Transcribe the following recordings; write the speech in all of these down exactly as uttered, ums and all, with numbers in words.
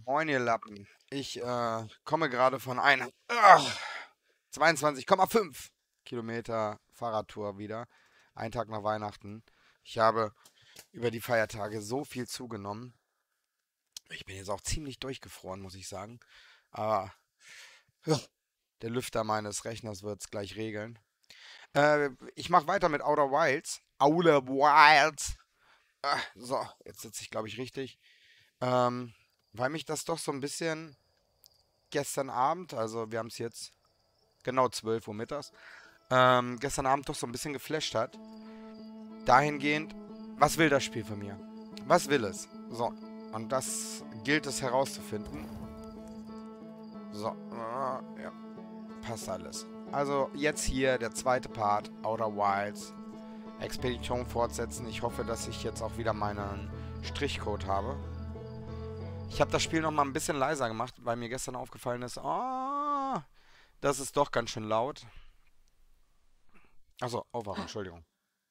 Moin, ihr Lappen. Ich äh, komme gerade von einer ah, zweiundzwanzig Komma fünf Kilometer Fahrradtour wieder. Ein Tag nach Weihnachten. Ich habe über die Feiertage so viel zugenommen. Ich bin jetzt auch ziemlich durchgefroren, muss ich sagen. Aber ja, der Lüfter meines Rechners wird es gleich regeln. Äh, ich mache weiter mit Outer Wilds. Outer Wilds. Ah, so, jetzt sitze ich, glaube ich, richtig. Ähm, weil mich das doch so ein bisschen gestern Abend, also wir haben es jetzt genau zwölf Uhr mittags, ähm, gestern Abend doch so ein bisschen geflasht hat. Dahingehend, was will das Spiel von mir? Was will es? So, und das gilt es herauszufinden. So, äh, ja, passt alles. Also jetzt hier der zweite Part, Outer Wilds. Expedition fortsetzen. Ich hoffe, dass ich jetzt auch wieder meinen Strichcode habe. Ich habe das Spiel noch mal ein bisschen leiser gemacht, weil mir gestern aufgefallen ist, oh, das ist doch ganz schön laut. Achso, Aufwachen, Entschuldigung.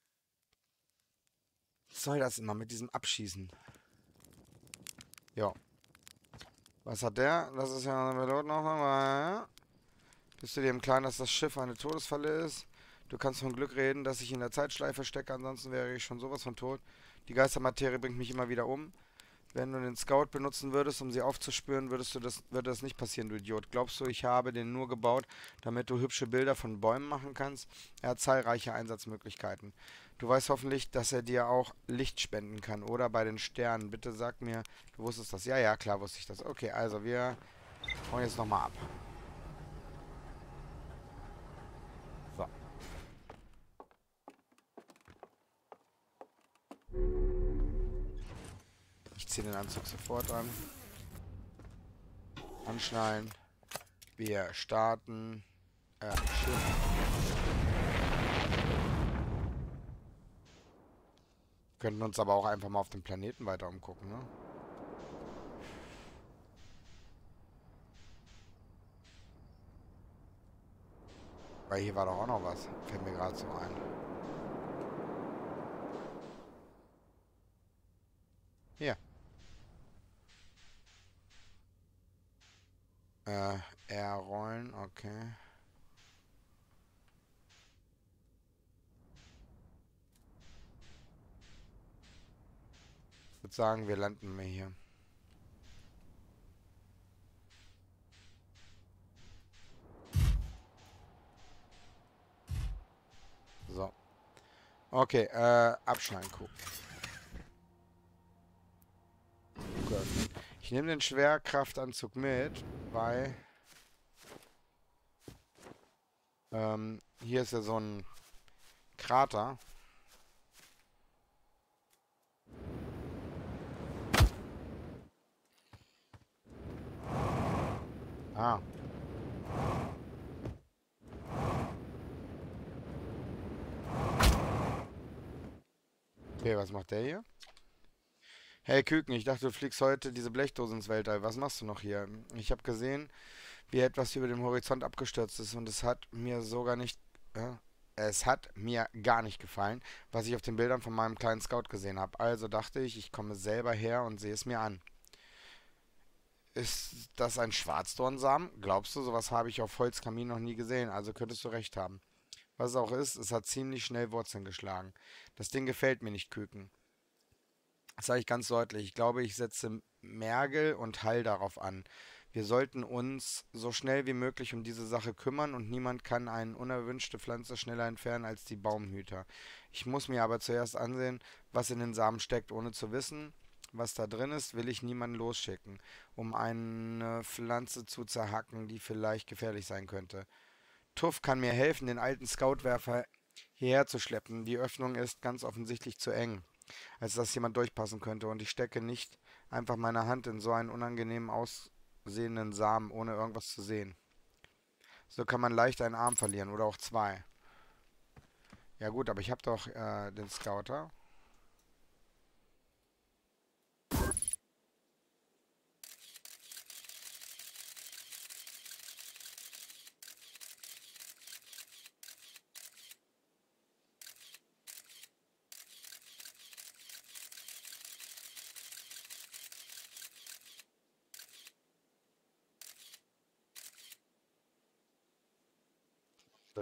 Was soll das immer mit diesem Abschießen? Ja. Was hat der? Das ist ja ein Pilot noch einmal. Bist du dir im Klaren, dass das Schiff eine Todesfalle ist? Du kannst von Glück reden, dass ich in der Zeitschleife stecke, ansonsten wäre ich schon sowas von tot. Die Geistermaterie bringt mich immer wieder um. Wenn du den Scout benutzen würdest, um sie aufzuspüren, würdest du das, würde das nicht passieren, du Idiot. Glaubst du, ich habe den nur gebaut, damit du hübsche Bilder von Bäumen machen kannst? Er hat zahlreiche Einsatzmöglichkeiten. Du weißt hoffentlich, dass er dir auch Licht spenden kann, oder? Bei den Sternen. Bitte sag mir, du wusstest das. Ja, ja, klar wusste ich das. Okay, also wir hauen jetzt nochmal ab. So. Ich ziehe den Anzug sofort an. Anschnallen. Wir starten. Äh, Schiff. Könnten uns aber auch einfach mal auf dem Planeten weiter umgucken, ne? Weil hier war doch auch noch was. Fällt mir gerade so ein. Hier. Äh, R rollen, okay. Ich würde sagen, wir landen mal hier. So. Okay, äh, abschneiden, gucken. Geöffnet. Ich nehme den Schwerkraftanzug mit, weil ähm, hier ist ja so ein Krater. Ah, okay, was macht der hier? Hey Küken, ich dachte, du fliegst heute diese Blechdose ins Weltall. Was machst du noch hier? Ich habe gesehen, wie etwas über dem Horizont abgestürzt ist und es hat mir sogar nicht, äh, es hat mir gar nicht gefallen, was ich auf den Bildern von meinem kleinen Scout gesehen habe. Also dachte ich, ich komme selber her und sehe es mir an. Ist das ein Schwarzdornsamen? Glaubst du, sowas habe ich auf Holzkamin noch nie gesehen, also könntest du recht haben. Was es auch ist, es hat ziemlich schnell Wurzeln geschlagen. Das Ding gefällt mir nicht, Küken. Das sage ich ganz deutlich. Ich glaube, ich setze Mergel und Hall darauf an. Wir sollten uns so schnell wie möglich um diese Sache kümmern und niemand kann eine unerwünschte Pflanze schneller entfernen als die Baumhüter. Ich muss mir aber zuerst ansehen, was in den Samen steckt, ohne zu wissen, was da drin ist, will ich niemanden losschicken, um eine Pflanze zu zerhacken, die vielleicht gefährlich sein könnte. Tuff kann mir helfen, den alten Scoutwerfer hierher zu schleppen. Die Öffnung ist ganz offensichtlich zu eng, als dass jemand durchpassen könnte, und ich stecke nicht einfach meine Hand in so einen unangenehm aussehenden Samen, ohne irgendwas zu sehen. So kann man leicht einen Arm verlieren oder auch zwei. Ja gut, aber ich habe doch äh, den Scouter.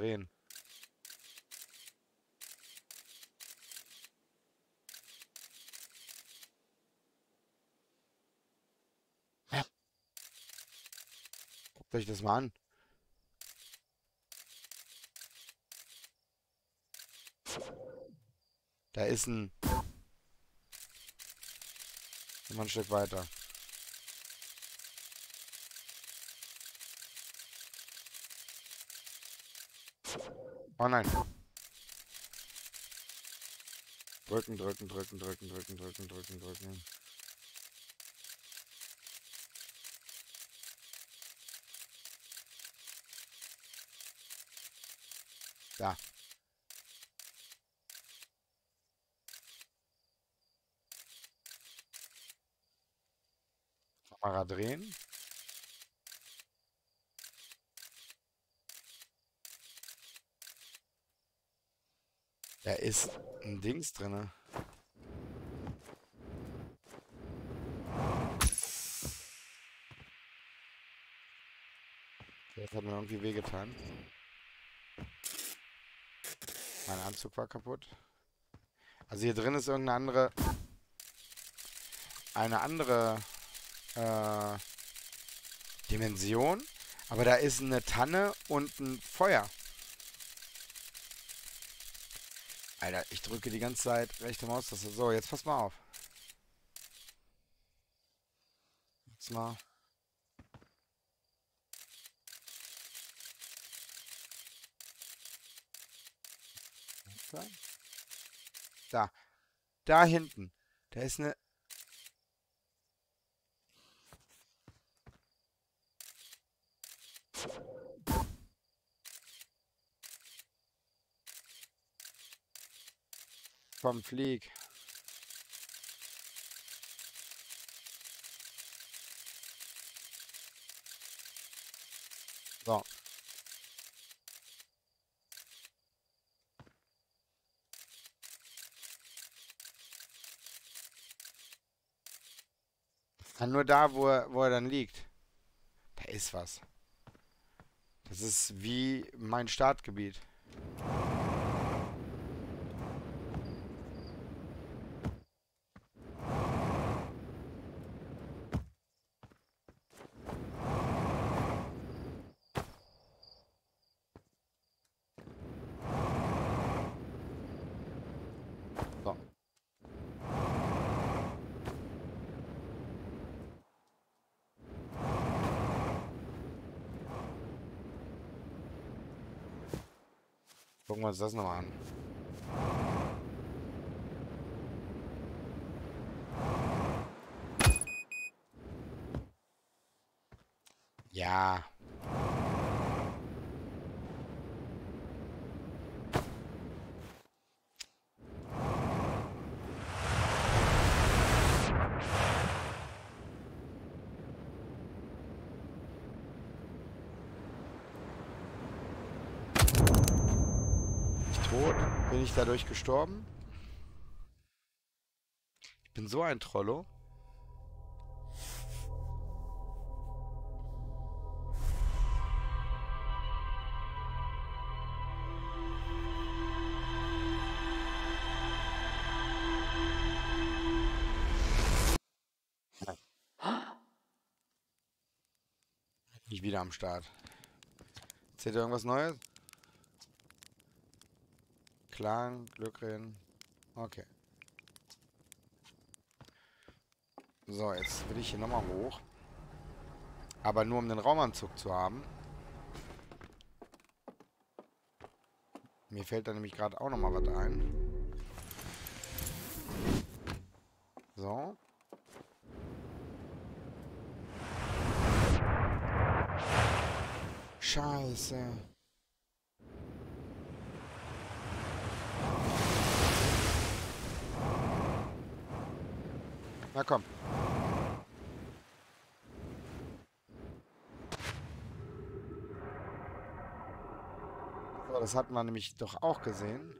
drehen. Ja. Guckt euch das mal an. Da ist ein... Immer ein Stück weiter. Oh nein. Drücken, drücken, drücken, drücken, drücken, drücken, drücken, drücken. Da. Kamera drehen. Da ist ein Dings drin. Das hat mir irgendwie wehgetan. Mein Anzug war kaputt. Also hier drin ist irgendeine andere... Eine andere... Äh, Dimension. Aber da ist eine Tanne und ein Feuer. Alter, ich drücke die ganze Zeit rechte Maustaste. So, jetzt pass mal auf. Jetzt mal. Da. Da hinten. Da ist eine... Komm, flieg. So. Dann nur da, wo er, wo er dann liegt. Da ist was. Das ist wie mein Startgebiet. So. Gucken wir uns das nochmal an. Ja. Tot? Bin ich dadurch gestorben? Ich bin so ein Trollo. Nicht wieder am Start. Erzählt ihr irgendwas Neues? Klang, Glückrin. Okay. So, jetzt will ich hier nochmal hoch. Aber nur um den Raumanzug zu haben. Mir fällt da nämlich gerade auch nochmal was ein. So. Scheiße. Na komm. So, das hatten wir nämlich doch auch gesehen.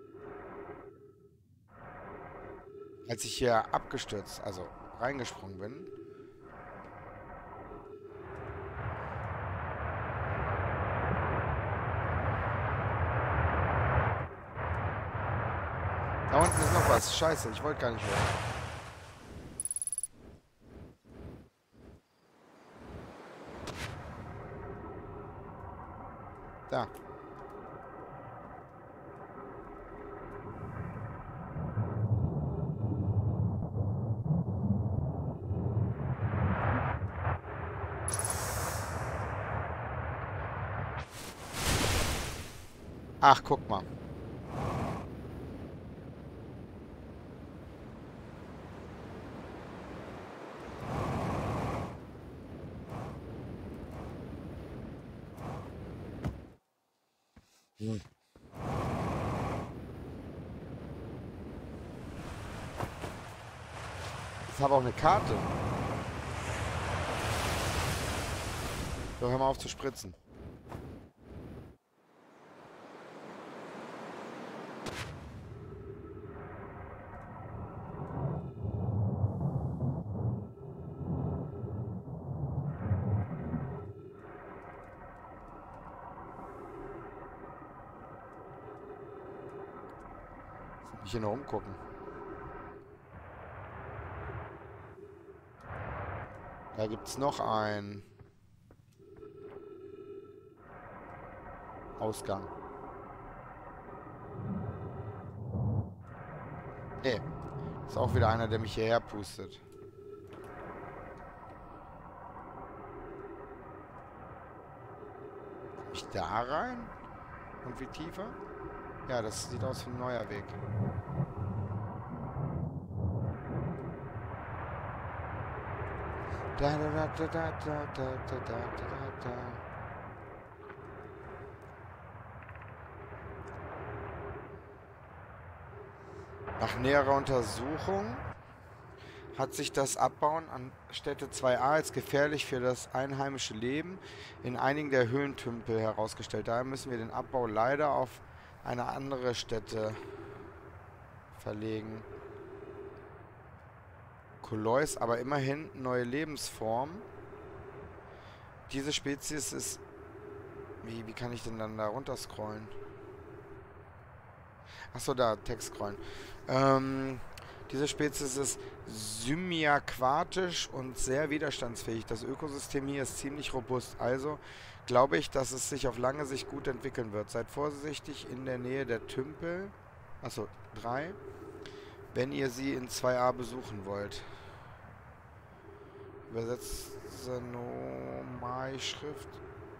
Als ich hier abgestürzt, also reingesprungen bin. das. Scheiße, ich wollte gar nicht hoch. Da. Ach, guck mal. Hm. Ich habe auch eine Karte. So, hör mal auf zu spritzen. Ich hier noch umgucken. Da gibt's noch einen Ausgang. Nee. Ist auch wieder einer, der mich hierher pustet. Komm ich da rein? Und wie tiefer? Ja, das sieht aus wie ein neuer Weg. Da, da, da, da, da, da, da, da, da, da. Nach näherer Untersuchung hat sich das Abbauen an Stätte zwei a als gefährlich für das einheimische Leben in einigen der Höhlentümpel herausgestellt. Daher müssen wir den Abbau leider auf eine andere Stätte verlegen. Kolois, aber immerhin neue Lebensform. Diese Spezies ist... Wie, wie kann ich denn dann da runter scrollen? Achso, da, Text scrollen. Ähm, diese Spezies ist symbiaquatisch und sehr widerstandsfähig. Das Ökosystem hier ist ziemlich robust. Also glaube ich, dass es sich auf lange Sicht gut entwickeln wird. Seid vorsichtig in der Nähe der Tümpel. Achso, drei. Wenn ihr sie in zwei a besuchen wollt. Übersetze Nomai-Schrift.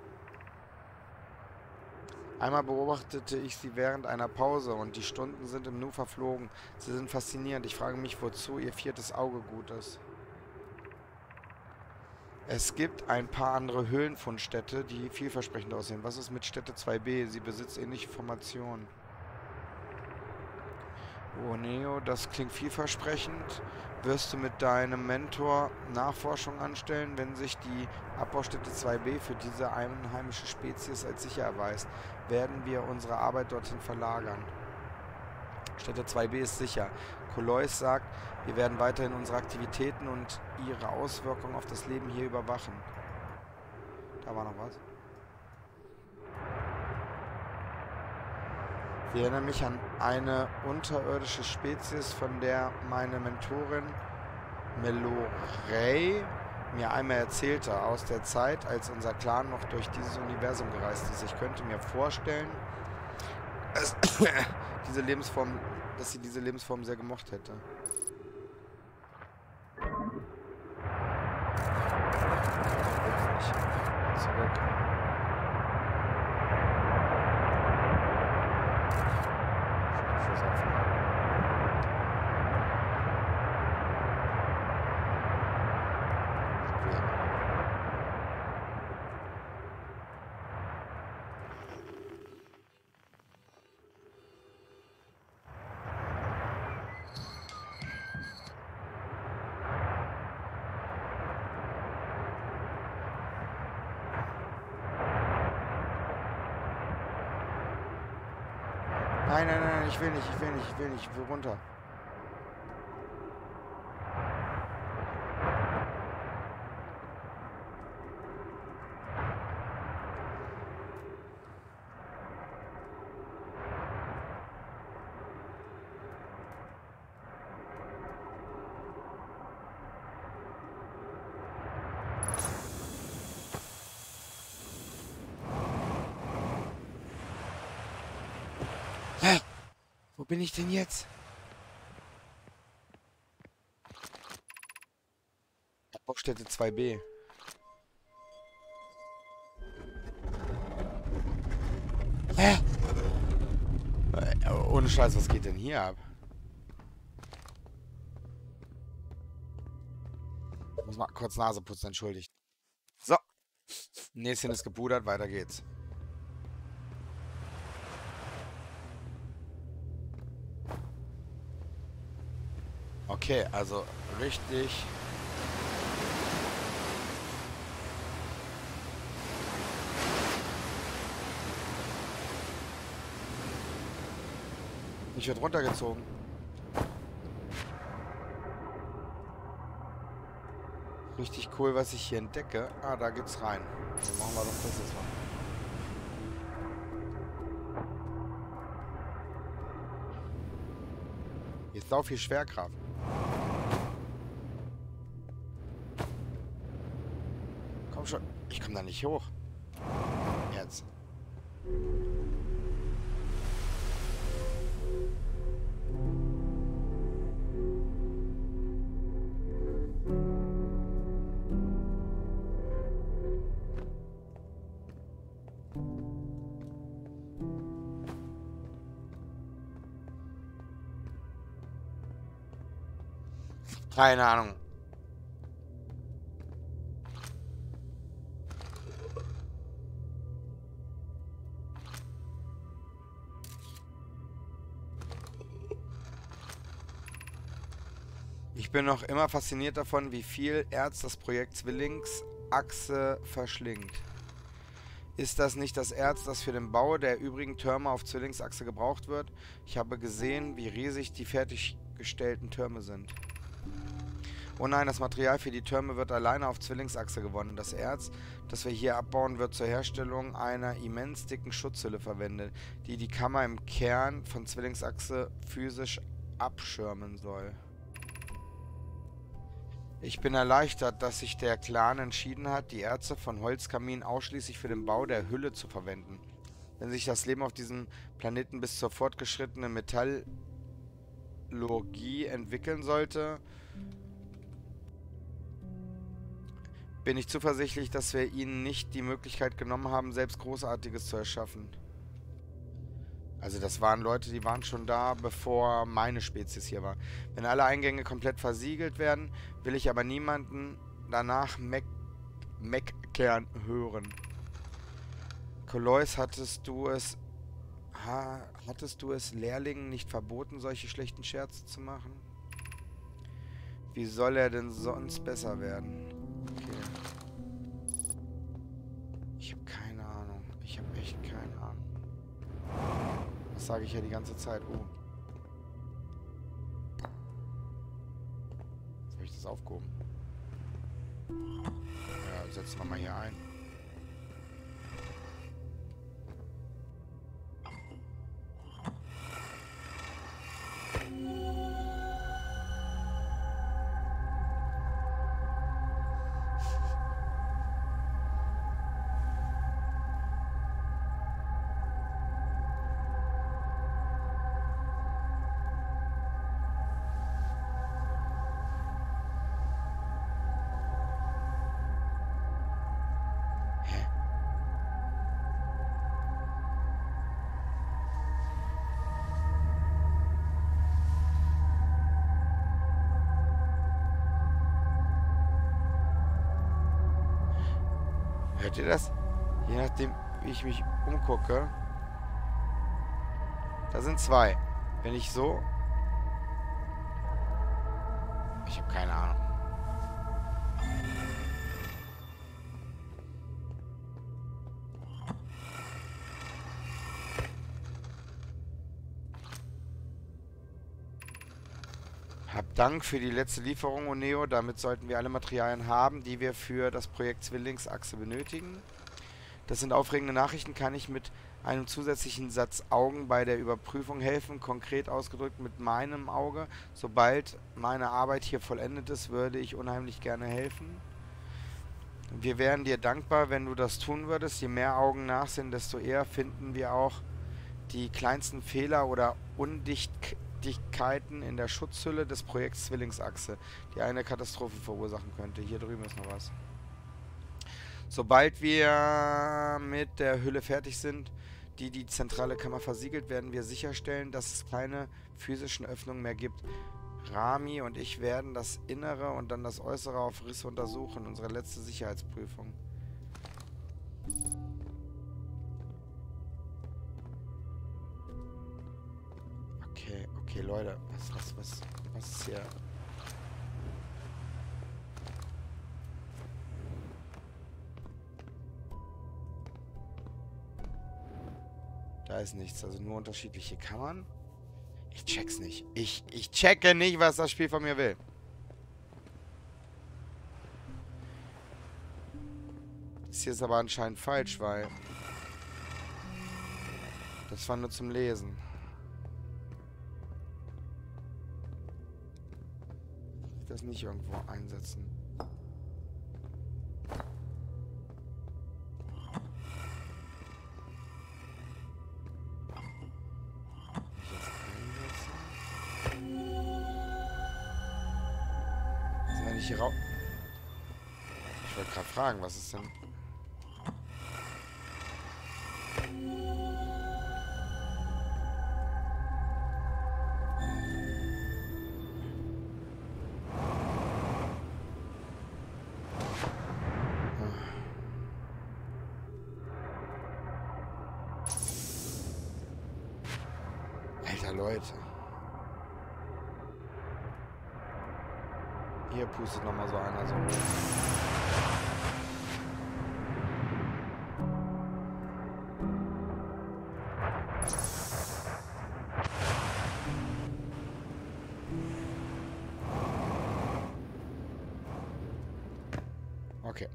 Einmal beobachtete ich sie während einer Pause und die Stunden sind im Nu verflogen. Sie sind faszinierend. Ich frage mich, wozu ihr viertes Auge gut ist. Es gibt ein paar andere Höhlenfundstätte, die vielversprechend aussehen. Was ist mit Stätte zwei b? Sie besitzt ähnliche Formationen. Oh, Neo, das klingt vielversprechend. Wirst du mit deinem Mentor Nachforschung anstellen, wenn sich die Abbaustätte zwei b für diese einheimische Spezies als sicher erweist? Werden wir unsere Arbeit dorthin verlagern? Stätte zwei b ist sicher. Kolois sagt, wir werden weiterhin unsere Aktivitäten und ihre Auswirkungen auf das Leben hier überwachen. Da war noch was. Ich erinnere mich an eine unterirdische Spezies, von der meine Mentorin Melorey mir einmal erzählte, aus der Zeit, als unser Clan noch durch dieses Universum gereist ist. Ich könnte mir vorstellen, dass, diese Lebensform, dass sie diese Lebensform sehr gemocht hätte. Zurück. Nein, nein, nein, ich will nicht, ich will nicht, ich will nicht, ich will runter. bin ich denn jetzt? Baustelle zwei b. Hä? Äh, ohne Scheiß, was geht denn hier ab? Ich muss mal kurz Nase putzen, entschuldigt. So. Näschen ist gepudert, weiter geht's. Okay, also richtig. Ich werde runtergezogen. Richtig cool, was ich hier entdecke. Ah, da geht's rein. Dann machen wir doch das jetzt mal. Jetzt sau viel Schwerkraft. Komm schon. Ich komme da nicht hoch. Jetzt. Keine Ahnung. Ich bin noch immer fasziniert davon, wie viel Erz das Projekt Zwillingsachse verschlingt. Ist das nicht das Erz, das für den Bau der übrigen Türme auf Zwillingsachse gebraucht wird? Ich habe gesehen, wie riesig die fertiggestellten Türme sind. Oh nein, das Material für die Türme wird alleine auf Zwillingsachse gewonnen. Das Erz, das wir hier abbauen, wird zur Herstellung einer immens dicken Schutzhülle verwendet, die die Kammer im Kern von Zwillingsachse physisch abschirmen soll. Ich bin erleichtert, dass sich der Clan entschieden hat, die Erze von Holzkaminen ausschließlich für den Bau der Hülle zu verwenden. Wenn sich das Leben auf diesem Planeten bis zur fortgeschrittenen Metallurgie entwickeln sollte, bin ich zuversichtlich, dass wir ihnen nicht die Möglichkeit genommen haben, selbst Großartiges zu erschaffen. Also das waren Leute, die waren schon da, bevor meine Spezies hier war. Wenn alle Eingänge komplett versiegelt werden, will ich aber niemanden danach meck meckern hören. Kolois, hattest du es... Ha, hattest du es Lehrlingen nicht verboten, solche schlechten Scherze zu machen? Wie soll er denn sonst besser werden? Okay. Ich habe keine Ahnung. Ich habe echt keine Ahnung. Das sage ich ja die ganze Zeit. Oh. Jetzt habe ich das aufgehoben. Ja, setzen wir mal hier ein. Hört ihr das? Je nachdem, wie ich mich umgucke. Da sind zwei. Wenn ich so... Ich habe keine Ahnung. Hab Dank für die letzte Lieferung, Oneo. Damit sollten wir alle Materialien haben, die wir für das Projekt Zwillingsachse benötigen. Das sind aufregende Nachrichten. Kann ich mit einem zusätzlichen Satz Augen bei der Überprüfung helfen? Konkret ausgedrückt mit meinem Auge. Sobald meine Arbeit hier vollendet ist, würde ich unheimlich gerne helfen. Wir wären dir dankbar, wenn du das tun würdest. Je mehr Augen nachsehen, desto eher finden wir auch die kleinsten Fehler oder Undichtigkeiten in der Schutzhülle des Projekts Zwillingsachse, die eine Katastrophe verursachen könnte. Hier drüben ist noch was. Sobald wir mit der Hülle fertig sind, die die zentrale Kammer versiegelt, werden wir sicherstellen, dass es keine physischen Öffnungen mehr gibt. Rami und ich werden das Innere und dann das Äußere auf Risse untersuchen. Unsere letzte Sicherheitsprüfung. Okay, okay, Leute. Was, was, was, was ist hier? Da ist nichts, also nur unterschiedliche Kammern. Ich check's nicht. Ich, ich checke nicht, was das Spiel von mir will. Das hier ist aber anscheinend falsch, weil... Das war nur zum Lesen. Ich das nicht irgendwo einsetzen. Hier raus. Ich wollte gerade fragen, was ist denn... Alter, Leute. Hier pustet nochmal so einer so hoch. Okay.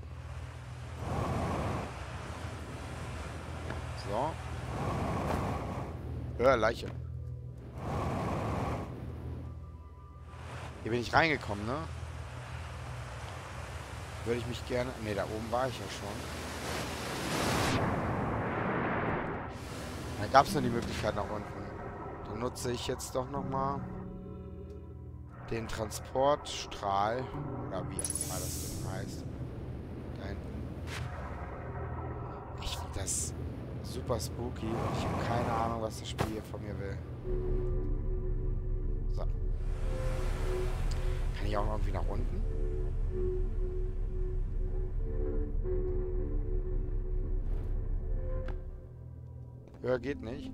So. Ja, Leiche. Hier bin ich reingekommen, ne? Würde ich mich gerne... Ne, da oben war ich ja schon. Da gab es nur die Möglichkeit nach unten. Dann nutze ich jetzt doch nochmal den Transportstrahl. Oder wie auch immer das Ding heißt. Da hinten. Ich finde das super spooky und ich habe keine Ahnung, was das Spiel hier von mir will. So. Kann ich auch irgendwie nach unten? Höher geht nicht.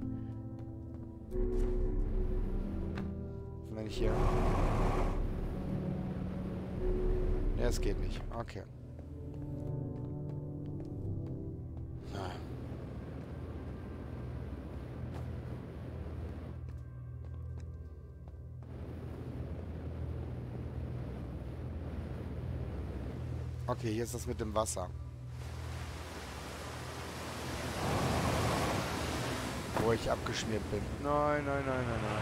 Und wenn ich hier... Ne, es geht nicht. Okay. Ah. Okay, hier ist das mit dem Wasser. Wo ich abgeschmiert bin. Nein, nein, nein, nein, nein.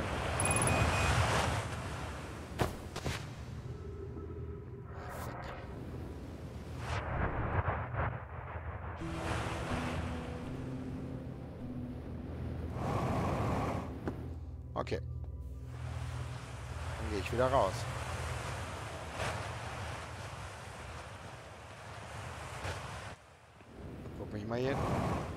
Okay. Dann gehe ich wieder raus. Guck mich mal hier.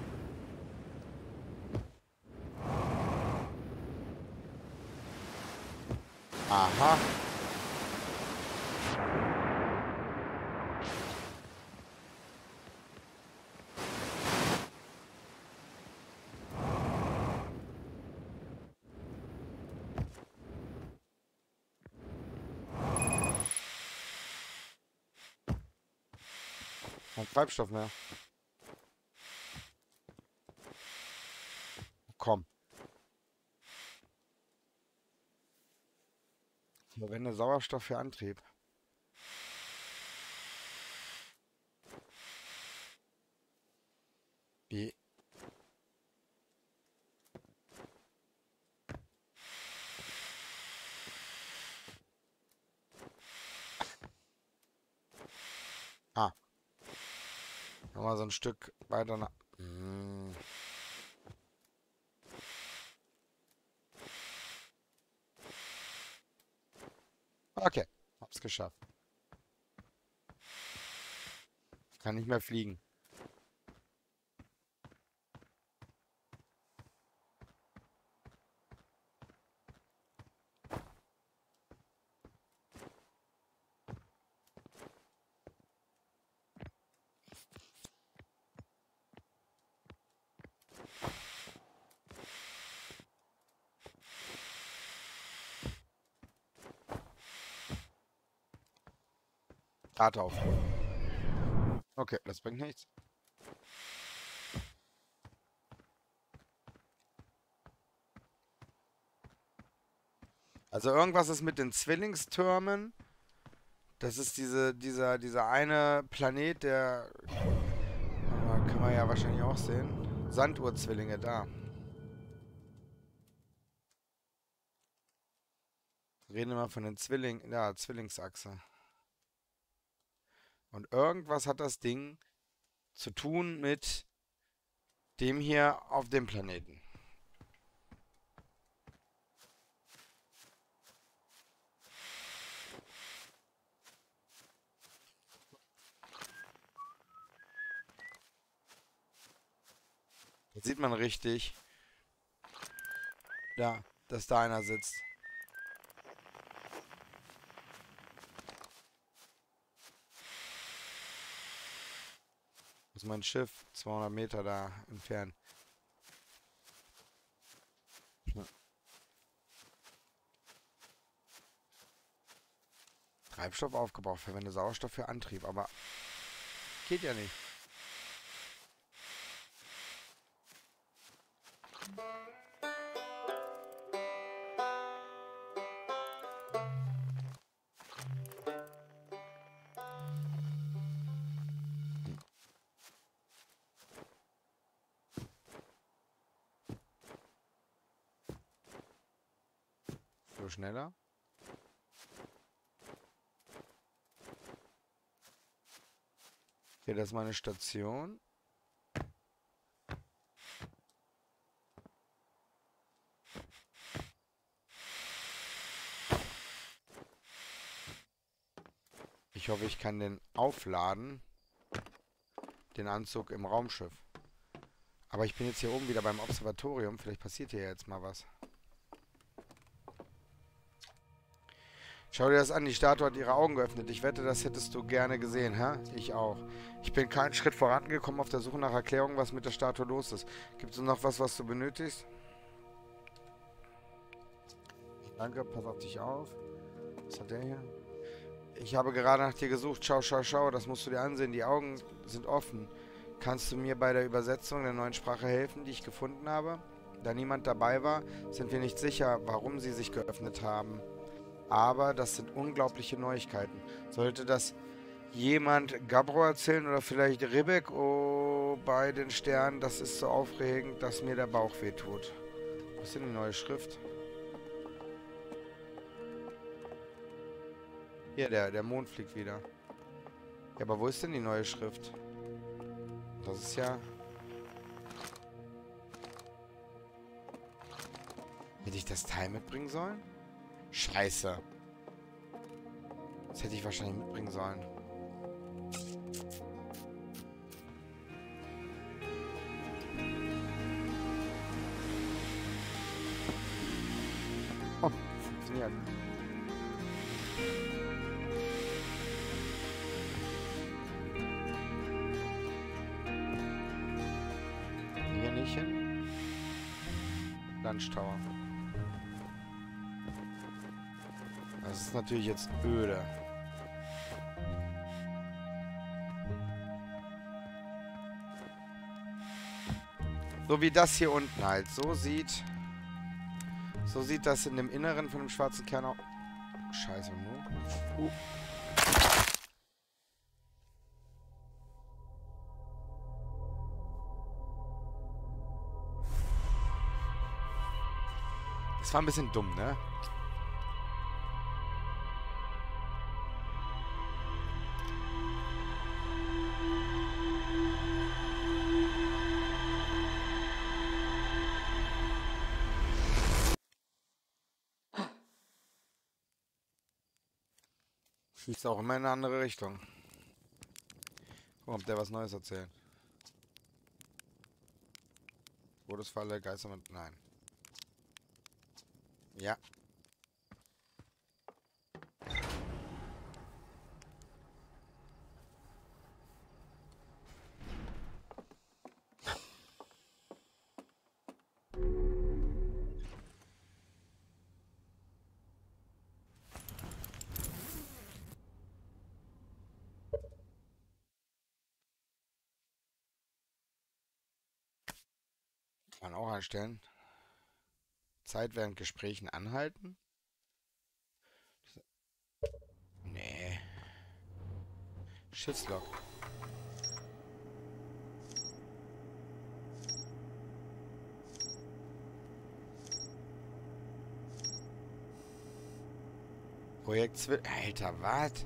Aha. Kein Treibstoff mehr. Komm. Verwende Sauerstoff für Antrieb. Wie? Ah. Nochmal so ein Stück weiter nach... Hm. Okay, hab's geschafft. Kann nicht mehr fliegen. Karte aufholen. Okay, das bringt nichts. Also irgendwas ist mit den Zwillingstürmen. Das ist diese, dieser, dieser eine Planet, der äh, kann man ja wahrscheinlich auch sehen. Sanduhrzwillinge da. Reden wir von den Zwillingen, ja, Zwillingsachse. Und irgendwas hat das Ding zu tun mit dem hier auf dem Planeten. Jetzt sieht man richtig, ja, dass da einer sitzt. Muss mein Schiff zweihundert Meter da entfernen. Ja. Treibstoff aufgebraucht, verwende Sauerstoff für Antrieb, aber geht ja nicht. So schneller. Hier, das ist meine Station. Ich hoffe, ich kann den aufladen. Den Anzug im Raumschiff. Aber ich bin jetzt hier oben wieder beim Observatorium. Vielleicht passiert hier jetzt mal was. Schau dir das an, die Statue hat ihre Augen geöffnet. Ich wette, das hättest du gerne gesehen, hä? Ich auch. Ich bin keinen Schritt vorangekommen auf der Suche nach Erklärung, was mit der Statue los ist. Gibt es noch was, was du benötigst? Danke, pass auf dich auf. Was hat der hier? Ich habe gerade nach dir gesucht. Schau, schau, schau. Das musst du dir ansehen. Die Augen sind offen. Kannst du mir bei der Übersetzung der neuen Sprache helfen, die ich gefunden habe? Da niemand dabei war, sind wir nicht sicher, warum sie sich geöffnet haben. Aber das sind unglaubliche Neuigkeiten. Sollte das jemand Gabro erzählen oder vielleicht Ribek oh, bei den Sternen, das ist so aufregend, dass mir der Bauch wehtut. Was ist denn die neue Schrift? Hier, der, der Mond fliegt wieder. Ja, aber wo ist denn die neue Schrift? Das ist ja... Hätte ich das Teil mitbringen sollen? Scheiße. Das hätte ich wahrscheinlich mitbringen sollen. Oh, funktioniert. Hier nicht hin. Lunch Tower. Das ist natürlich jetzt öde. So wie das hier unten halt. So sieht... So sieht das in dem Inneren von dem schwarzen Kern auch... Scheiße, nur. Uh. Das war ein bisschen dumm, ne? Schießt auch immer in eine andere Richtung. Guck, ob der was Neues erzählt. Todesfalle, Geister mit... Nein. Ja. Kann man auch einstellen. Zeit während Gesprächen anhalten? Nee. Schiffslog. Projekt Zwill... Alter, was?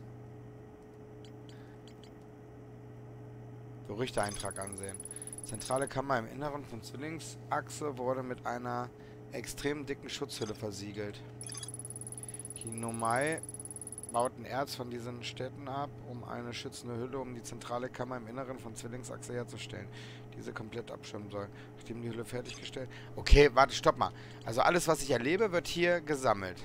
Gerüchteeintrag ansehen. Zentrale Kammer im Inneren von Zwillingsachse wurde mit einer extrem dicken Schutzhülle versiegelt. Die Nomai bauten Erz von diesen Städten ab, um eine schützende Hülle um die zentrale Kammer im Inneren von Zwillingsachse herzustellen. Diese komplett abschirmen soll. Nachdem die Hülle fertiggestellt... Okay, warte, stopp mal. Also alles, was ich erlebe, wird hier gesammelt.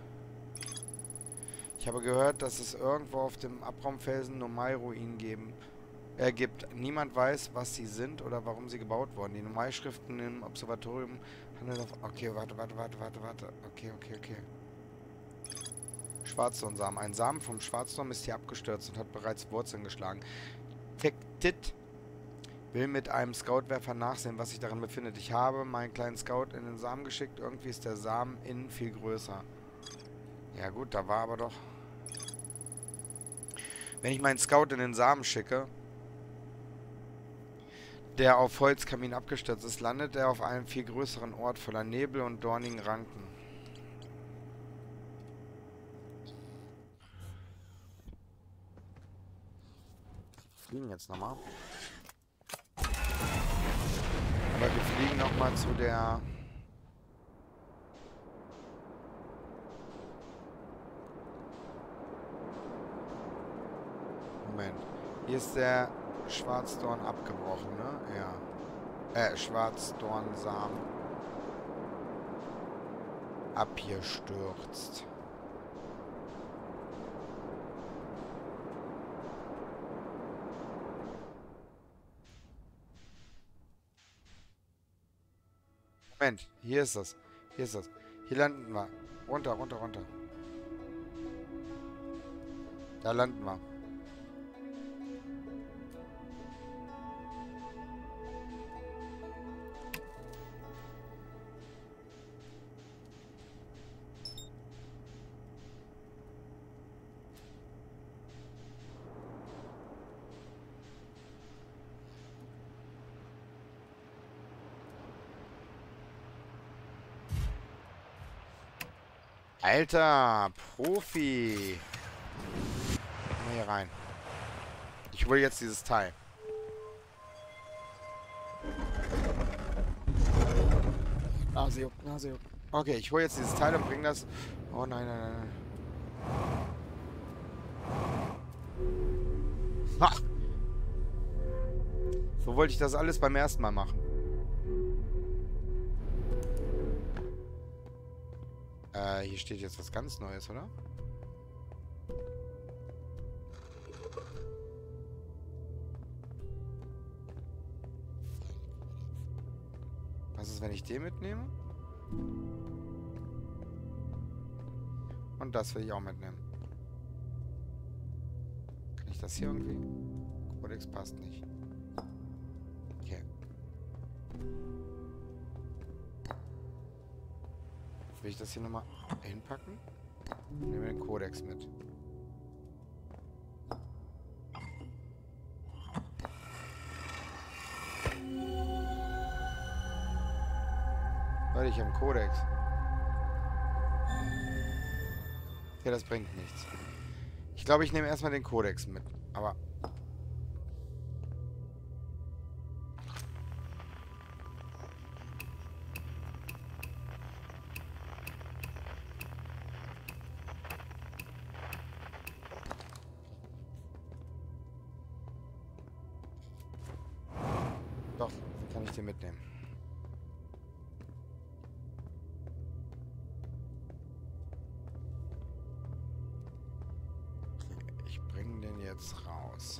Ich habe gehört, dass es irgendwo auf dem Abraumfelsen Nomai-Ruinen geben... Er gibt. Niemand weiß, was sie sind oder warum sie gebaut wurden. Die Nomai-Schriften im Observatorium handeln auf... Okay, warte, warte, warte, warte, warte. Okay, okay, okay. Schwarzdornsamen. Ein Samen vom Schwarzdorn ist hier abgestürzt und hat bereits Wurzeln geschlagen. Tektit will mit einem Scoutwerfer nachsehen, was sich darin befindet. Ich habe meinen kleinen Scout in den Samen geschickt. Irgendwie ist der Samen innen viel größer. Ja gut, da war aber doch... Wenn ich meinen Scout in den Samen schicke... der auf Holzkamin abgestürzt ist, landet er auf einem viel größeren Ort voller Nebel und dornigen Ranken. Wir fliegen jetzt nochmal. Aber wir fliegen nochmal zu der... Moment. Hier ist der Schwarzdorn abgebrochen, ne? Ja. Äh, Schwarzdornsamen. Abgestürzt. Moment, hier ist das. Hier ist das. Hier landen wir. Runter, runter, runter. Da landen wir. Alter, Profi. Komm mal hier rein. Ich hole jetzt dieses Teil. Nase juckt, Nase juckt. Okay, ich hole jetzt dieses Teil und bringe das... Oh nein, nein, nein, nein. Ha! So wollte ich das alles beim ersten Mal machen. Äh, hier steht jetzt was ganz Neues, oder? Was ist, wenn ich den mitnehme? Und das will ich auch mitnehmen. Kann ich das hier irgendwie? Codex passt nicht. Okay. Will ich das hier nochmal hinpacken? Nehmen wir den Codex mit. Weil ich habe einen Codex. Ja, das bringt nichts. Ich glaube, ich nehme erstmal den Codex mit. Aber... Doch, kann ich den mitnehmen. Okay, ich bringe den jetzt raus.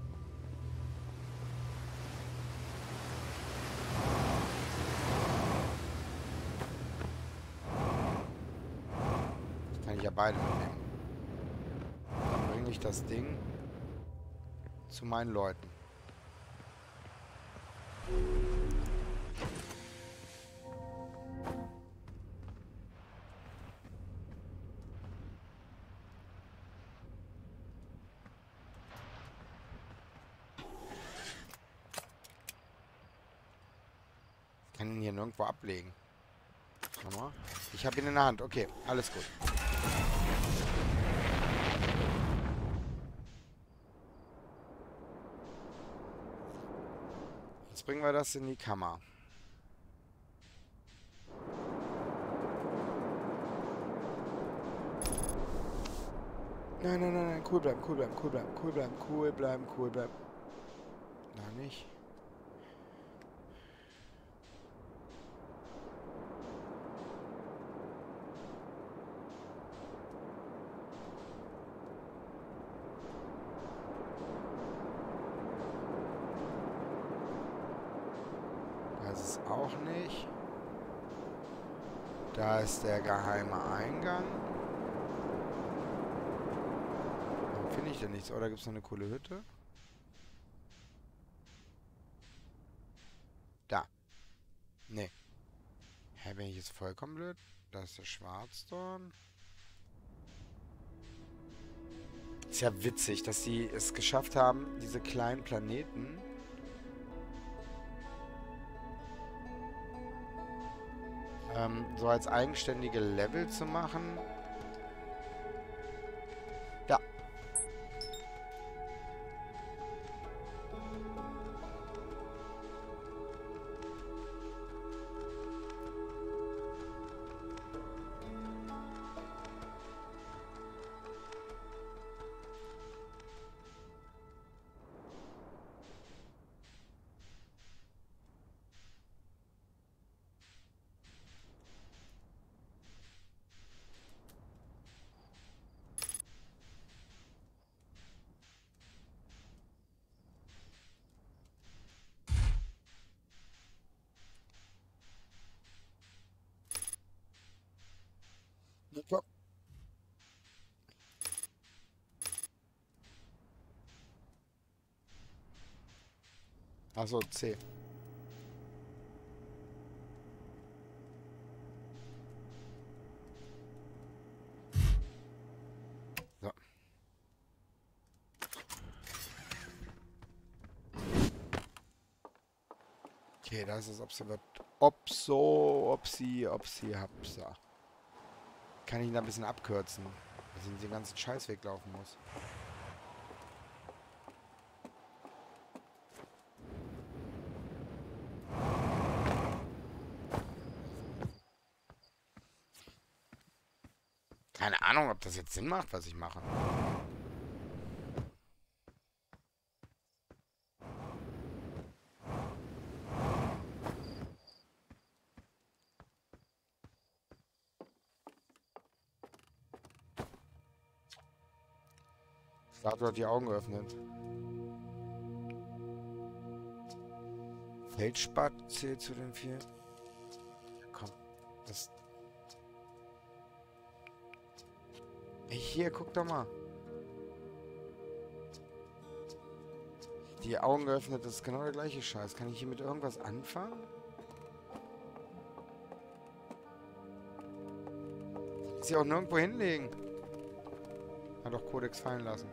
Das kann ich ja beide mitnehmen. Dann bringe ich das Ding zu meinen Leuten. Ich kann ihn hier nirgendwo ablegen. Schau mal. Ich habe ihn in der Hand. Okay, alles gut. Jetzt bringen wir das in die Kammer. Nein, nein, nein, nein, cool bleiben, cool bleiben, cool bleiben, cool bleiben, cool bleiben, cool bleiben. Na nicht. Das ist auch nicht. Da ist der geheime Eingang. Warum finde ich denn nichts? Oder gibt es noch eine coole Hütte? Da. Nee. Hä, bin ich jetzt vollkommen blöd? Da ist der Schwarzdorn. Ist ja witzig, dass sie es geschafft haben, diese kleinen Planeten ähm, so als eigenständige Level zu machen. Ja. Super. Achso, C. So. Okay, da ist das Observat. Obso, Opsi, Opsi, Hapsa. Kann ich ihn da ein bisschen abkürzen, dass ich den ganzen Scheiß weglaufen muss. Keine Ahnung, ob das jetzt Sinn macht, was ich mache. Statue hat die Augen geöffnet. Feldspat zählt zu den vier. Komm, das... Ey, hier, guck doch mal. Die Augen geöffnet, das ist genau der gleiche Scheiß. Kann ich hier mit irgendwas anfangen? Sie auch nirgendwo hinlegen. Hat doch Kodex fallen lassen.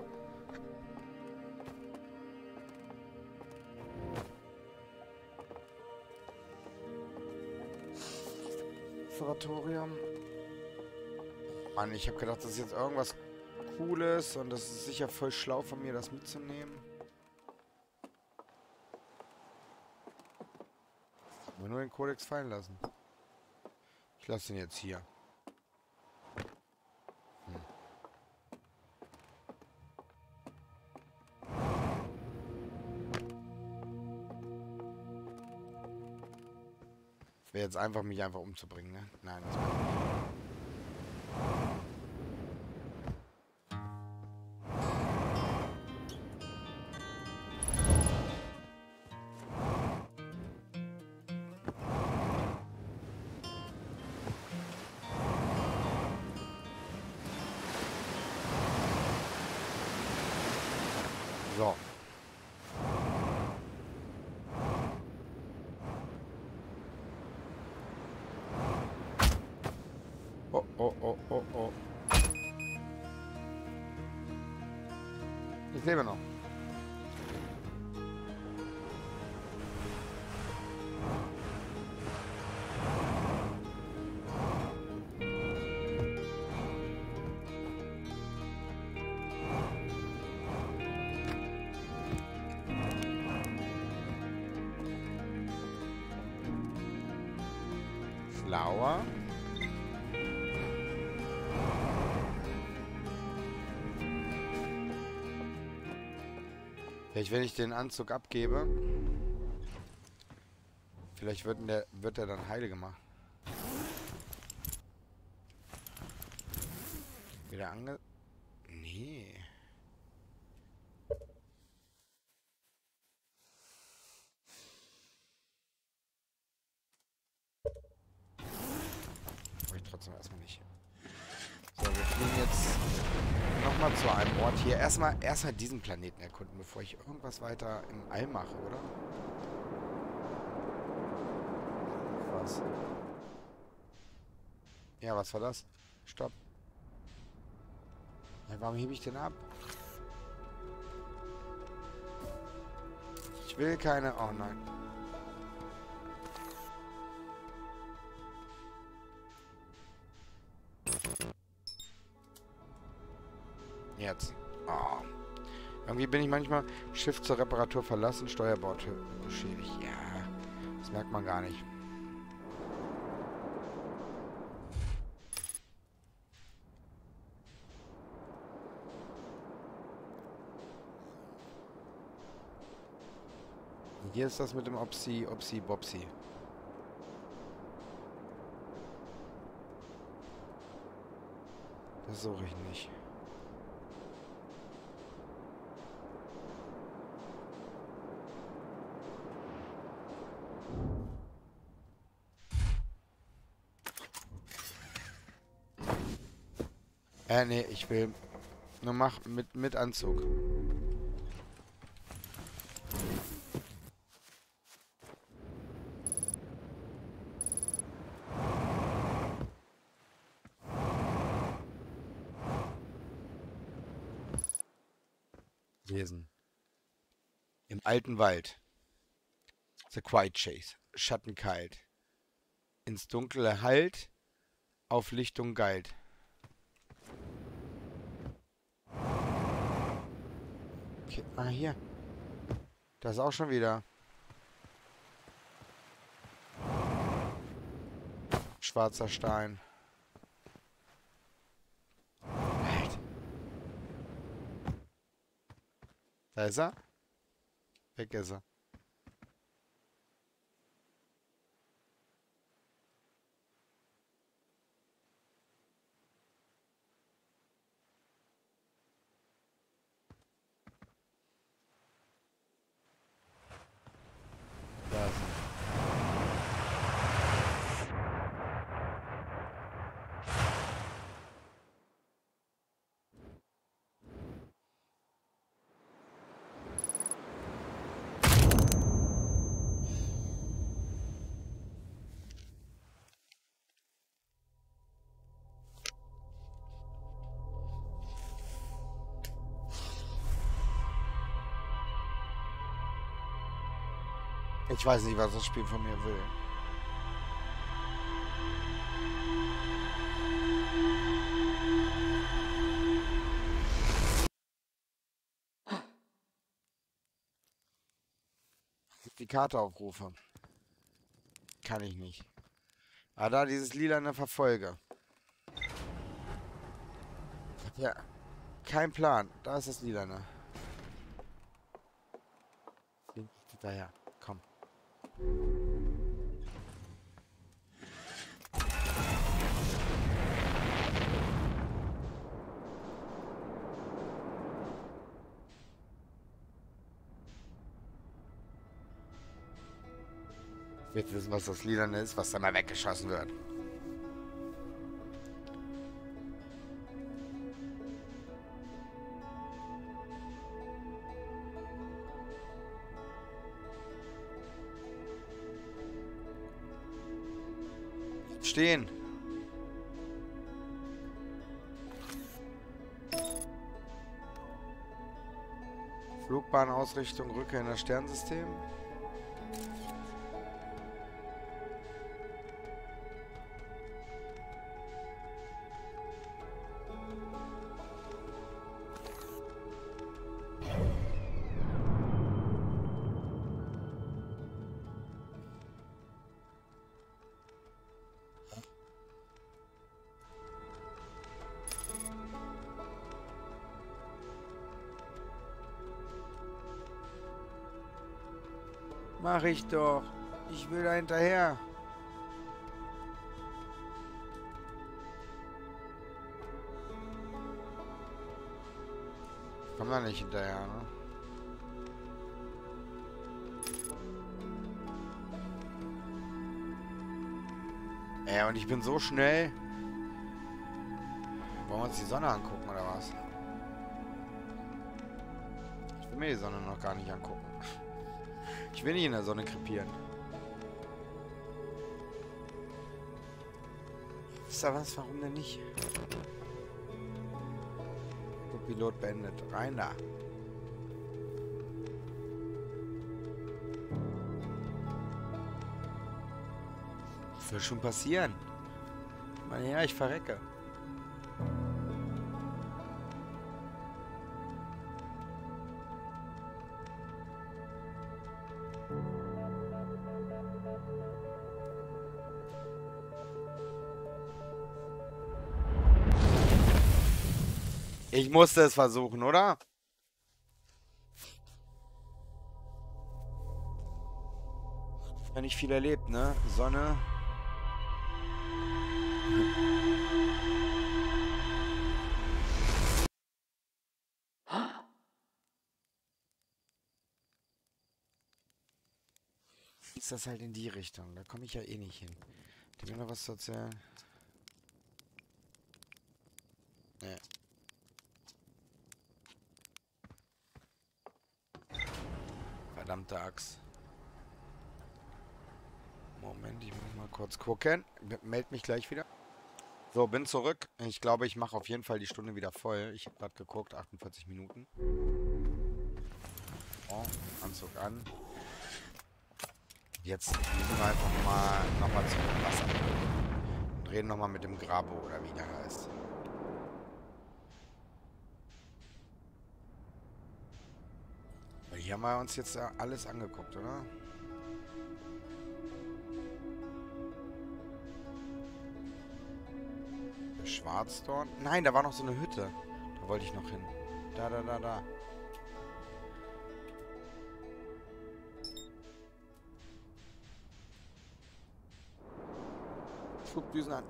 Observatorium. Mann, ich habe gedacht, das ist jetzt irgendwas Cooles und das ist sicher voll schlau von mir, das mitzunehmen. Aber nur den Kodex fallen lassen. Ich lasse ihn jetzt hier. Hm. Wäre jetzt einfach, mich einfach umzubringen, ne? Nein, das mache ich nicht. So. Oh, oh, oh, oh, oh. Ich lebe noch. Flower. Vielleicht, wenn ich den Anzug abgebe, vielleicht wird der, wird er dann heile gemacht. Wieder ange... Nee. Brauche ich trotzdem erstmal nicht. So, wir fliegen jetzt nochmal zu einem Ort hier. Erstmal erstmal diesen Planeten erkunden, bevor ich irgendwas weiter im All mache, oder? Was? Ja, was war das? Stopp. Ja, warum hebe ich den ab? Ich will keine... Oh nein. Jetzt. Oh. Irgendwie bin ich manchmal Schiff zur Reparatur verlassen, Steuerbord beschädigt. Ja, das merkt man gar nicht. Hier ist das mit dem Opsi, Opsi, Bopsi. Das suche ich nicht. Äh, nee, ich will nur mach mit, mit Anzug. Lesen. Im alten Wald. The Quiet Chase. Schattenkalt. Ins Dunkle Halt. Auf Lichtung geilt. Okay. Ah, hier. Das ist auch schon wieder. Schwarzer Stein. Alter. Da ist er. Weg ist er. Da ist er. Ich weiß nicht, was das Spiel von mir will. Die Karte aufrufe. Kann ich nicht. Ah, da dieses lilane Verfolger. Ja. Kein Plan. Da ist das lilane. Daher. Komm. Jetzt wissen, was das Lilane ist, was da mal weggeschossen wird. Stehen. Flugbahnausrichtung, Rückkehr in das Sternsystem. Mach ich doch. Ich will da hinterher. Ich komm da nicht hinterher, ne? Ey, und ich bin so schnell. Wollen wir uns die Sonne angucken, oder was? Ich will mir die Sonne noch gar nicht angucken. Ich will nicht in der Sonne krepieren. Wisst ihr was? Warum denn nicht? Pilot beendet. Rein da. Was soll schon passieren? Ich meine, ja, ich verrecke. Ich musste es versuchen, oder? Ja, nicht viel erlebt, ne? Sonne. Ist das halt in die Richtung? Da komme ich ja eh nicht hin. Hat mir noch was zu erzählen? Nee. Verdammte Axt. Moment, ich muss mal kurz gucken. Meld mich gleich wieder. So, bin zurück. Ich glaube, ich mache auf jeden Fall die Stunde wieder voll. Ich habe gerade geguckt, achtundvierzig Minuten. Oh, Anzug an. Jetzt müssen wir einfach mal nochmal zum Wasser. Und reden nochmal mit dem Grabo, oder wie der heißt. Weil hier haben wir uns jetzt alles angeguckt, oder? Schwarzdorn? Nein, da war noch so eine Hütte. Da wollte ich noch hin. Da, da, da, da. Flugdüsen an.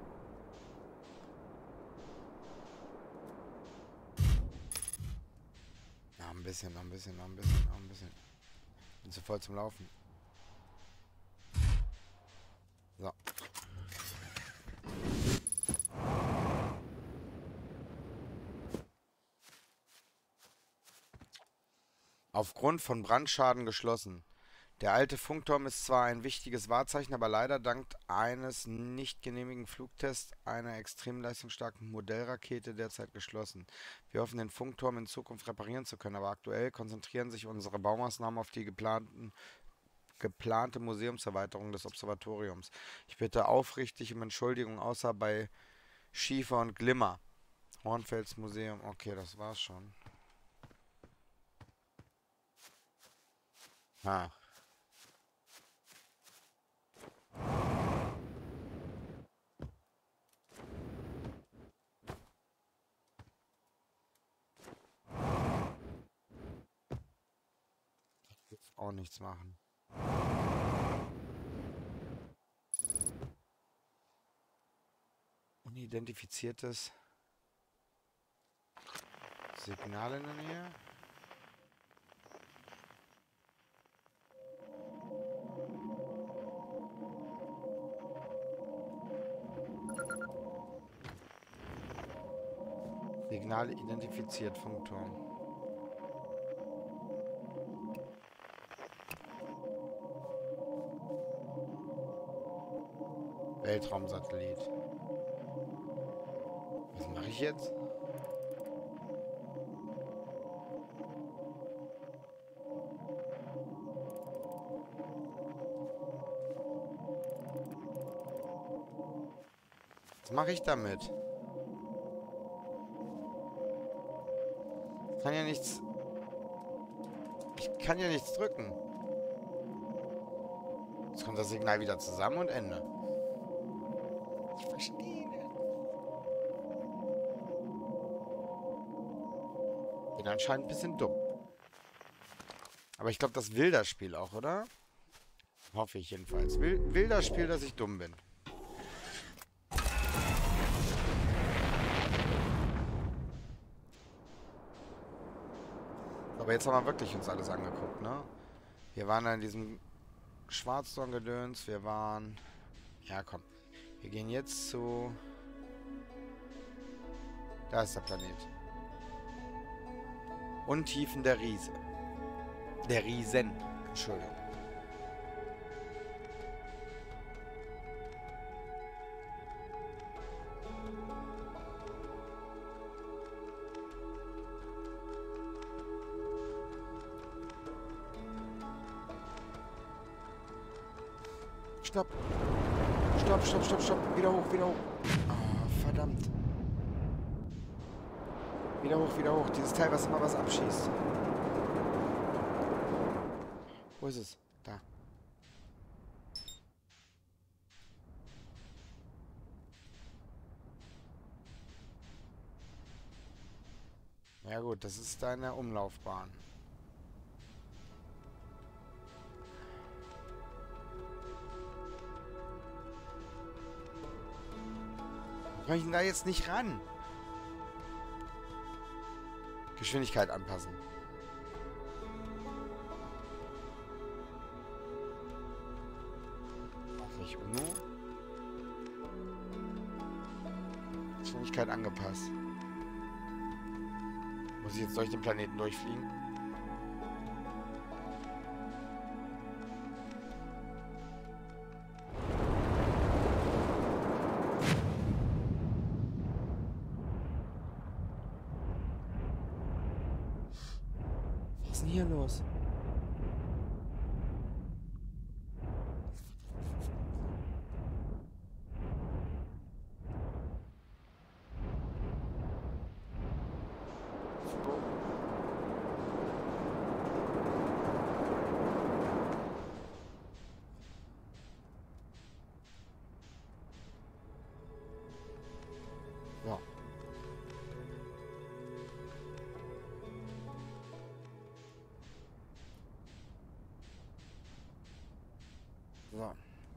Noch ein bisschen, noch ein bisschen, noch ein bisschen, noch ein bisschen. Bin zu voll zum Laufen. So. Aufgrund von Brandschaden geschlossen. Der alte Funkturm ist zwar ein wichtiges Wahrzeichen, aber leider dank eines nicht genehmigten Flugtests einer extrem leistungsstarken Modellrakete derzeit geschlossen. Wir hoffen, den Funkturm in Zukunft reparieren zu können, aber aktuell konzentrieren sich unsere Baumaßnahmen auf die geplanten, geplante Museumserweiterung des Observatoriums. Ich bitte aufrichtig um Entschuldigung, außer bei Schiefer und Glimmer. Hornfels Museum, okay, das war's schon. Ah. Auch nichts machen. Unidentifiziertes Signal in der Nähe. Signal identifiziert, Funkturm. Weltraumsatellit. Was mache ich jetzt? Was mache ich damit? Ich kann ja nichts... Ich kann ja nichts drücken. Jetzt kommt das Signal wieder zusammen und Ende. Ich verstehe nicht. Bin anscheinend ein bisschen dumm. Aber ich glaube, das will das Spiel auch, oder? Hoffe ich jedenfalls. Will, will das Spiel, dass ich dumm bin. Aber jetzt haben wir wirklich uns alles angeguckt, ne? Wir waren da in diesem Schwarzdorn-Gedöns. Wir waren... Ja, komm. Wir gehen jetzt zu... Da ist der Planet. Untiefen der Riese. Der Riesen. Entschuldigung. Stopp. Stopp, stopp, stopp, stopp. Wieder hoch, wieder hoch. Oh, verdammt. Wieder hoch, wieder hoch. Dieses Teil, was immer was abschießt. Wo ist es? Da. Ja gut, das ist deine Umlaufbahn. Kann ich denn da jetzt nicht ran? Geschwindigkeit anpassen. Mach ich Uno. Geschwindigkeit angepasst. Muss ich jetzt durch den Planeten durchfliegen? Was ist denn hier los? Ja. So.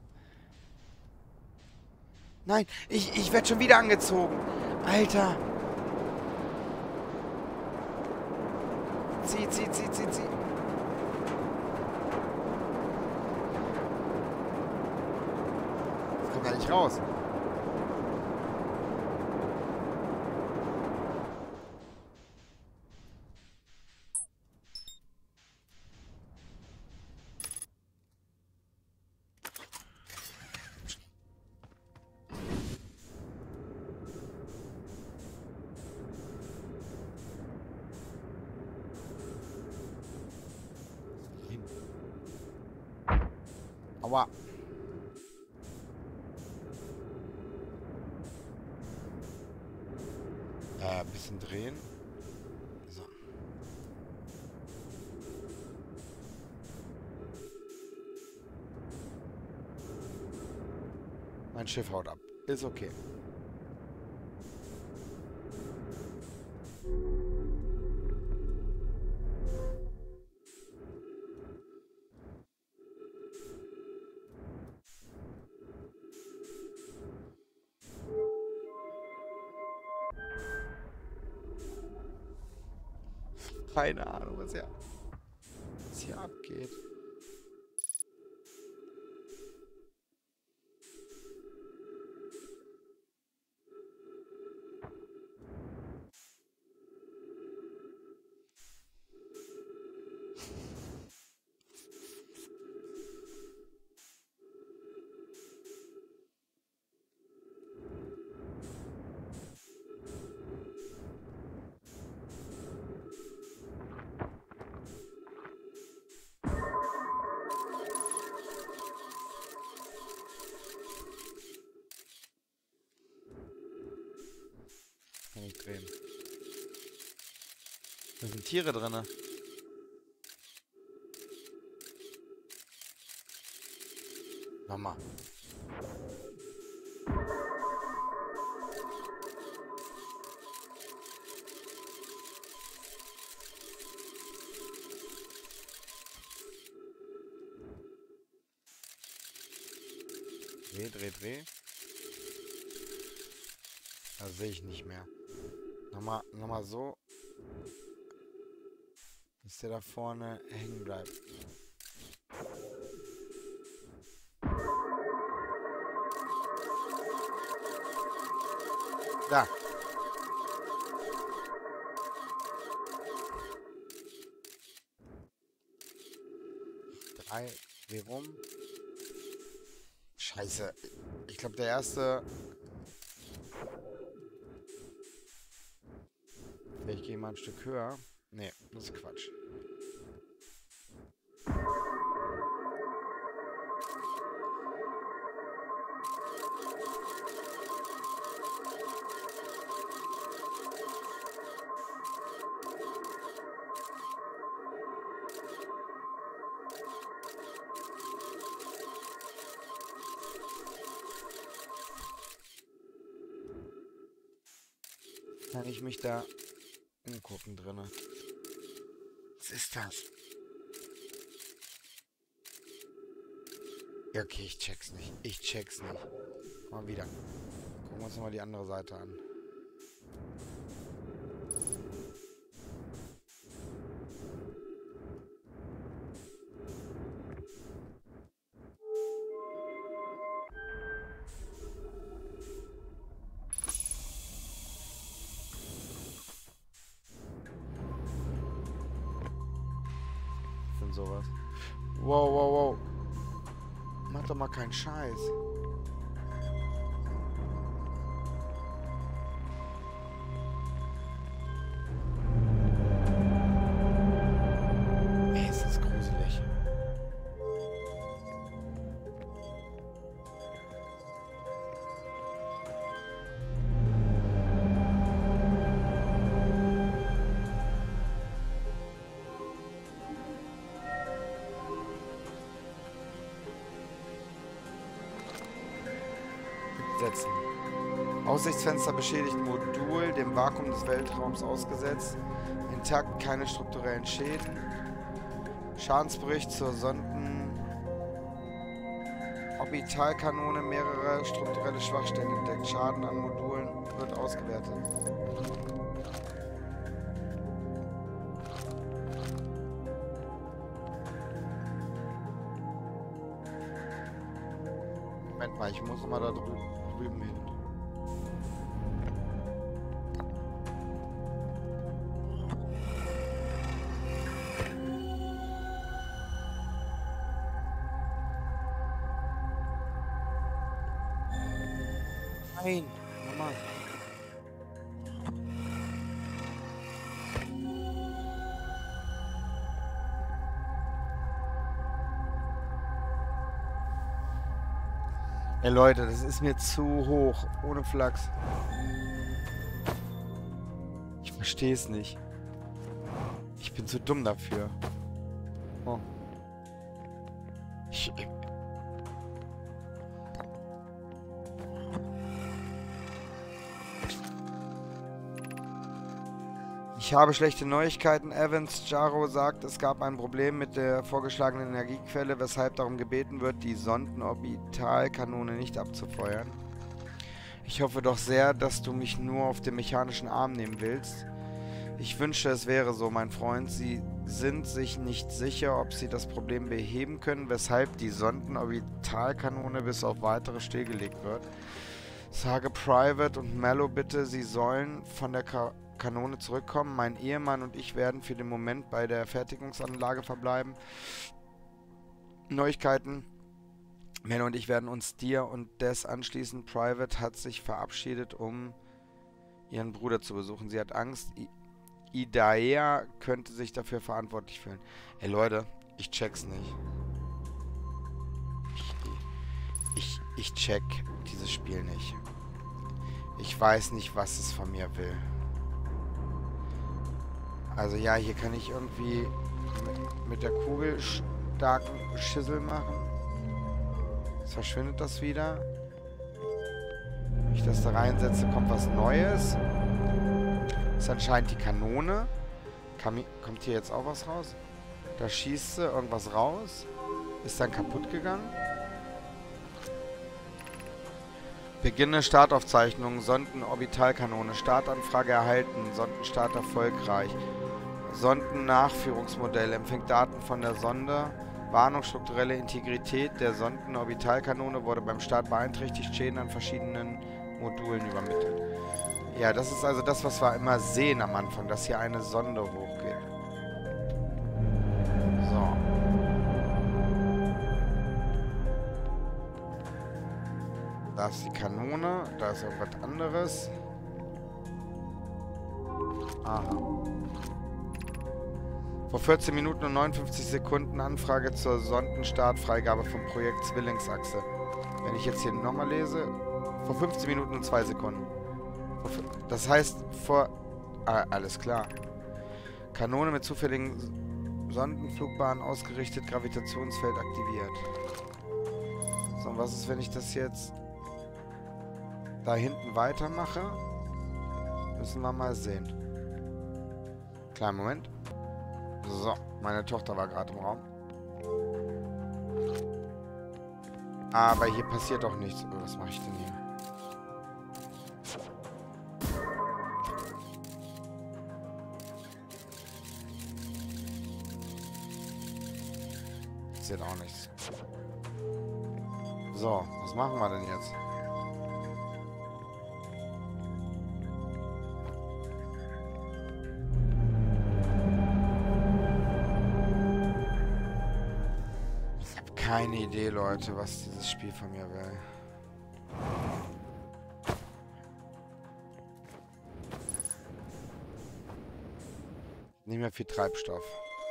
Nein, ich, ich werde schon wieder angezogen. Alter. Zieh, zieh, zieh, zieh, zieh. Ich komm da nicht raus. Aua. Äh, ein bisschen drehen. So. Mein Schiff haut ab. Ist okay. Keine Ahnung, was hier, was hier abgeht. sind Tiere drin. Mama. Dreh, dreh, dreh. Das sehe ich nicht mehr. Nochmal, nochmal so. Dass der da vorne hängen bleibt. Da. Drei, dreh rum. Scheiße. Ich glaube, der erste... Ich gehe mal ein Stück höher. Nee, das ist Quatsch. Kann ich mich da umgucken drinne? Was ist das? Ja, okay, ich check's nicht. Ich check's nicht. Mal wieder. Gucken wir uns nochmal die andere Seite an. Sowas. Wow, wow, wow. Mach doch mal keinen Scheiß. Ey, ist das gruselig. Setzen. Aussichtsfenster beschädigt, Modul dem Vakuum des Weltraums ausgesetzt. Intakt, keine strukturellen Schäden. Schadensbericht zur Sonden. Orbitalkanone, mehrere strukturelle Schwachstellen entdeckt. Schaden an Modulen wird ausgewertet. Moment mal, ich muss mal da drüben. Drüben hin. Nein, Mama. Ey Leute, das ist mir zu hoch. Ohne Flachs. Ich verstehe es nicht. Ich bin zu dumm dafür. Oh. Ich... Ich habe schlechte Neuigkeiten. Evans Jaro sagt, es gab ein Problem mit der vorgeschlagenen Energiequelle, weshalb darum gebeten wird, die Sondenorbitalkanone nicht abzufeuern. Ich hoffe doch sehr, dass du mich nur auf den mechanischen Arm nehmen willst. Ich wünschte, es wäre so, mein Freund. Sie sind sich nicht sicher, ob sie das Problem beheben können, weshalb die Sondenorbitalkanone bis auf weitere stillgelegt wird. Sage Private und Mello bitte, sie sollen von der Ka Kanone zurückkommen. Mein Ehemann und ich werden für den Moment bei der Fertigungsanlage verbleiben. Neuigkeiten. Mello und ich werden uns dir und Des anschließen. Private hat sich verabschiedet, um ihren Bruder zu besuchen. Sie hat Angst. I Idaea könnte sich dafür verantwortlich fühlen. Hey Leute, ich check's nicht. Ich, ich, ich check dieses Spiel nicht. Ich weiß nicht, was es von mir will. Also ja, hier kann ich irgendwie mit, mit der Kugel starken Schissel machen. Jetzt verschwindet das wieder. Wenn ich das da reinsetze, kommt was Neues. Das ist anscheinend die Kanone. Kam, kommt hier jetzt auch was raus? Da schießt sie irgendwas raus. Ist dann kaputt gegangen. Beginne Startaufzeichnung. Sondenorbitalkanone. Startanfrage erhalten. Sondenstart erfolgreich. Sondennachführungsmodell. Empfängt Daten von der Sonde. Warnung, strukturelle Integrität der Sondenorbitalkanone wurde beim Start beeinträchtigt. Schäden an verschiedenen Modulen übermittelt. Ja, das ist also das, was wir immer sehen am Anfang, dass hier eine Sonde hochgeht. So. Da ist die Kanone, da ist irgendwas anderes. Aha. Vor vierzehn Minuten und neunundfünfzig Sekunden Anfrage zur Sondenstartfreigabe vom Projekt Zwillingsachse. Wenn ich jetzt hier nochmal lese, vor fünfzehn Minuten und zwei Sekunden. Das heißt, vor... Ah, alles klar. Kanone mit zufälligen Sondenflugbahnen ausgerichtet, Gravitationsfeld aktiviert. So, und was ist, wenn ich das jetzt da hinten weitermache? Müssen wir mal sehen. Kleinen Moment. So, meine Tochter war gerade im Raum. Aber hier passiert doch nichts. Was mache ich denn hier? Passiert auch nichts. So, was machen wir denn jetzt? Keine Idee, Leute, was dieses Spiel von mir will. Nicht mehr viel Treibstoff.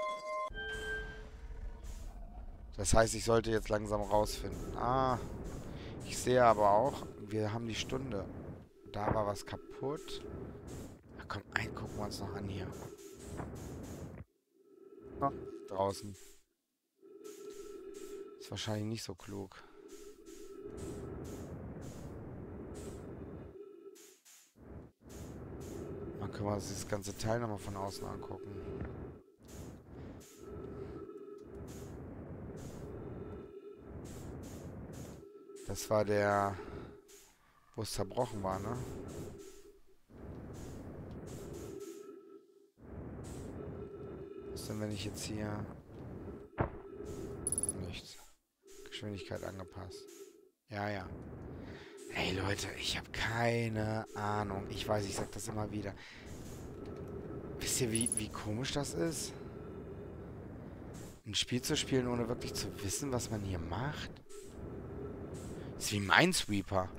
Das heißt, ich sollte jetzt langsam rausfinden. Ah, ich sehe aber auch, wir haben die Stunde. Da war was kaputt. Na komm, einen gucken wir uns noch an hier. Oh, draußen. Ist wahrscheinlich nicht so klug. Dann können wir uns das ganze Teil nochmal von außen angucken. Das war der, wo es zerbrochen war, ne? Was denn, wenn ich jetzt hier... Nichts. Geschwindigkeit angepasst. Ja, ja. Hey Leute, ich habe keine Ahnung. Ich weiß, ich sag das immer wieder. Wisst ihr, wie, wie komisch das ist? Ein Spiel zu spielen, ohne wirklich zu wissen, was man hier macht? Das ist wie Minesweeper.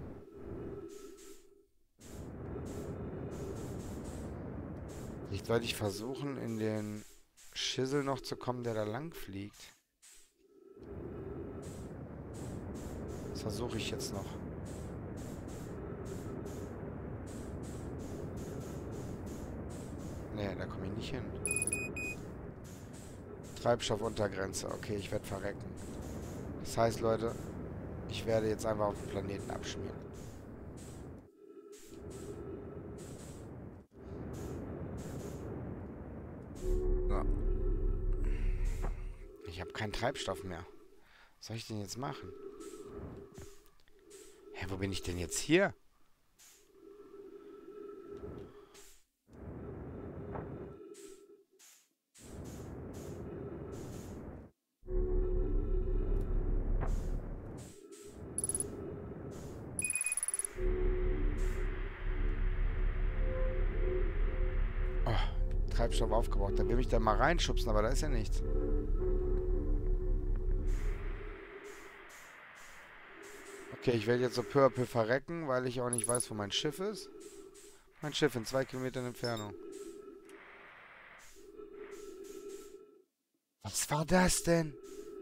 Vielleicht sollte ich versuchen, in den Schissel noch zu kommen, der da lang fliegt. Das versuche ich jetzt noch. Nee, da komme ich nicht hin. Treibstoffuntergrenze. Okay, ich werde verrecken. Das heißt, Leute, ich werde jetzt einfach auf den Planeten abschmieren. So. Ich habe keinen Treibstoff mehr. Was soll ich denn jetzt machen? Hä, wo bin ich denn jetzt hier? Oh, Treibstoff aufgebraucht. Da will mich da mal reinschubsen, aber da ist ja nichts. Okay, ich werde jetzt so peu à peu verrecken, weil ich auch nicht weiß, wo mein Schiff ist. Mein Schiff in zwei Kilometern Entfernung. Was war das denn?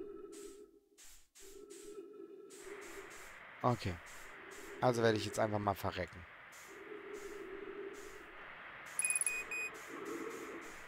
Okay. Also werde ich jetzt einfach mal verrecken.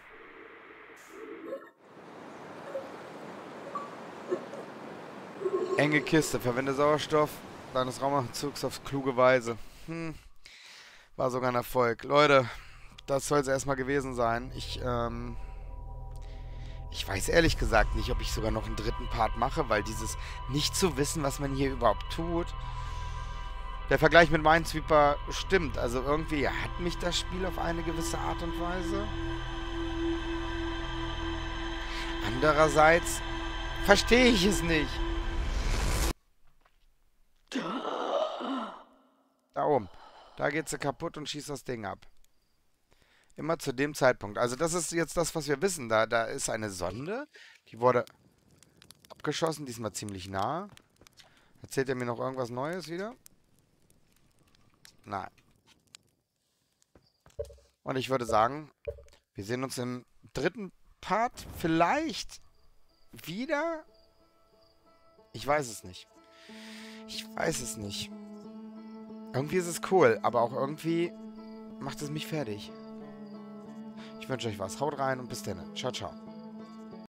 Enge Kiste. Verwende Sauerstoff deines Raumanzugs auf kluge Weise. Hm. War sogar ein Erfolg. Leute, das soll es erstmal gewesen sein. Ich, ähm... Ich weiß ehrlich gesagt nicht, ob ich sogar noch einen dritten Part mache, weil dieses nicht zu wissen, was man hier überhaupt tut. Der Vergleich mit Minesweeper stimmt. Also irgendwie hat mich das Spiel auf eine gewisse Art und Weise. Andererseits verstehe ich es nicht. Da oben. Da geht sie kaputt und schießt das Ding ab. Immer zu dem Zeitpunkt. Also das ist jetzt das, was wir wissen. Da, da ist eine Sonde. Die wurde abgeschossen. Diesmal ziemlich nah. Erzählt er mir noch irgendwas Neues wieder? Nein. Und ich würde sagen, wir sehen uns im dritten Part vielleicht wieder. Ich weiß es nicht. Ich weiß es nicht. Irgendwie ist es cool, aber auch irgendwie macht es mich fertig. Ich wünsche euch was. Haut rein und bis dann. Ciao, ciao.